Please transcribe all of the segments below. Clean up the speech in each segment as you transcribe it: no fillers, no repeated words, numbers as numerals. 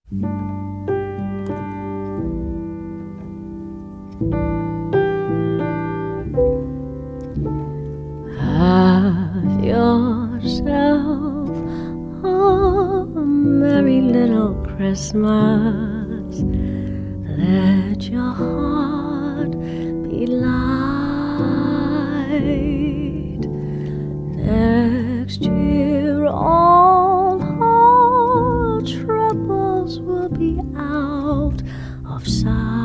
Have yourself a merry little Christmas. Let your heart be light. Next year all our troubles will be out of sight.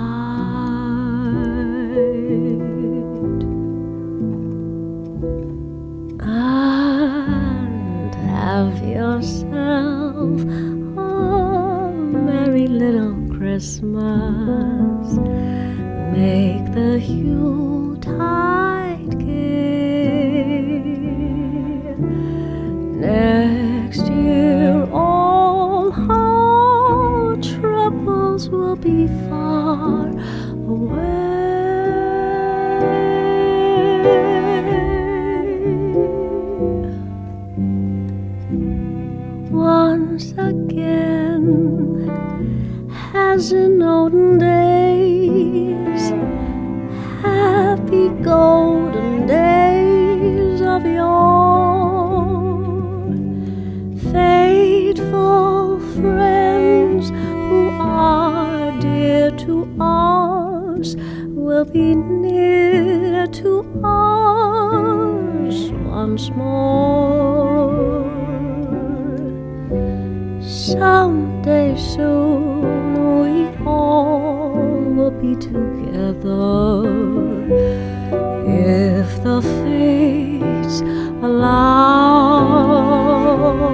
And have yourself a merry little Christmas. Make the Yuletide gay. Next year all our troubles will be far away. Once again, as in olden days, happy golden days of yore, faithful friends who are dear to us will be near to us once more. Someday soon we all will be together, if the fates allow.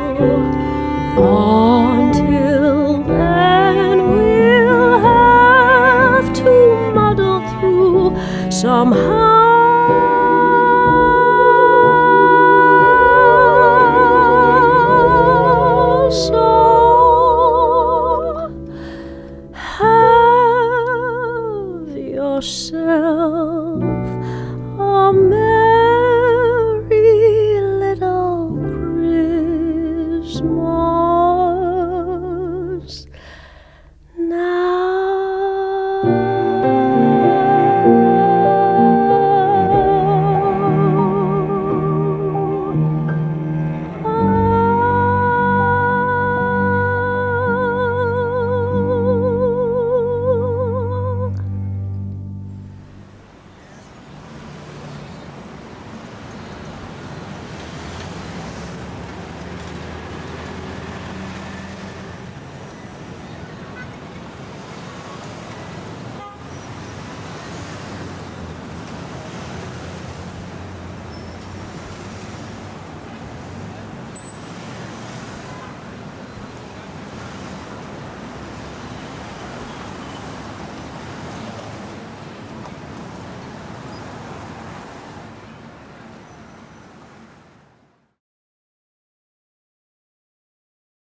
Until then we'll have to muddle through somehow.